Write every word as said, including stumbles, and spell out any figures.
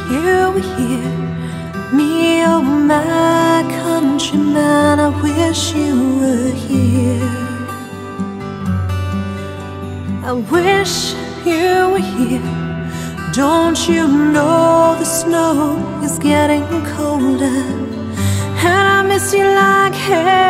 you were here. Me, oh my countryman, I wish you were here. I wish you were here. Don't you know the snow is getting colder, and I miss you like hell.